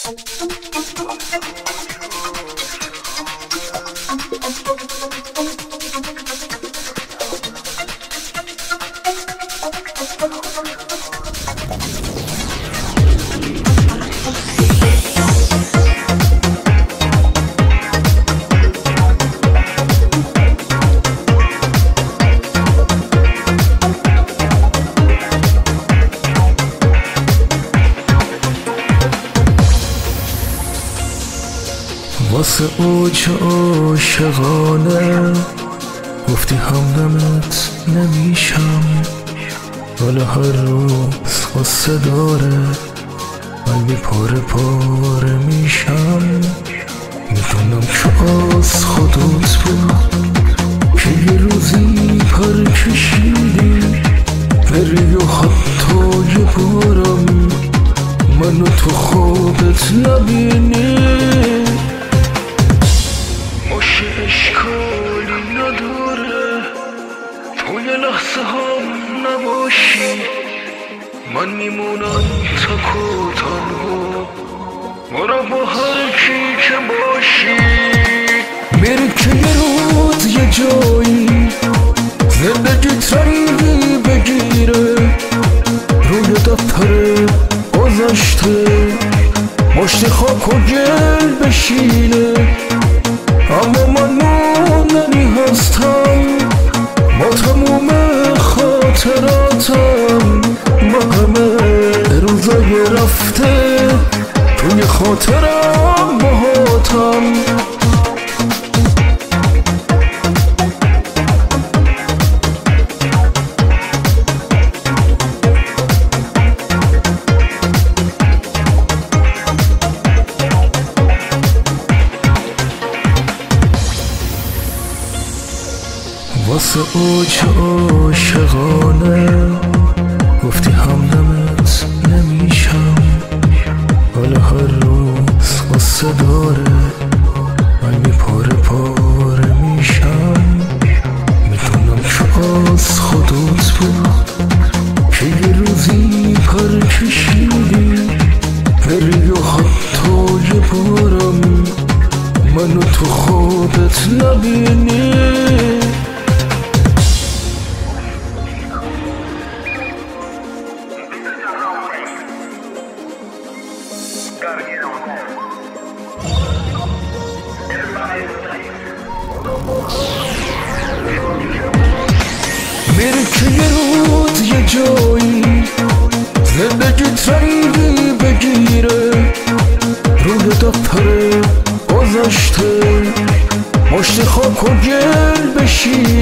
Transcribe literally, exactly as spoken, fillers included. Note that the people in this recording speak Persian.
واسه اوج عاشقانه گفتی همدمت نمیشم، حالا هر روز قصه داره قلبی پاره پاره میشم. میدونم که از خودت بود که یه روزی پر کشیدی بری و حتی یه بارم منو تو خودت نبینی. باشه اشکالی نداره توی لحظه هم نباشی، من میمونم تک و تنها برا با هر کی که باشی. میری که یه روز یه جایی زندگیت رنگی بگیره، روی دفتر گذشته مشت خاک و گل بشینه. اما من موندنی هستم با تموم خاطراتم، با همه روزای رفته توی خاطرم باهاتم. واسه اوج عاشقانه گفتی همدمت نمیشم، حالا هر روز قصه داره قلبی پاره پاره میشم. میدونم که از خودت بود که یه روزی پر کشیدی بری و حتی یه بارم منو تو خودت نبینی. میری که یه روز یه جایی زندگیت رنگی بگیره، روی دفتر گذشته مشت خاک و گل بشینه.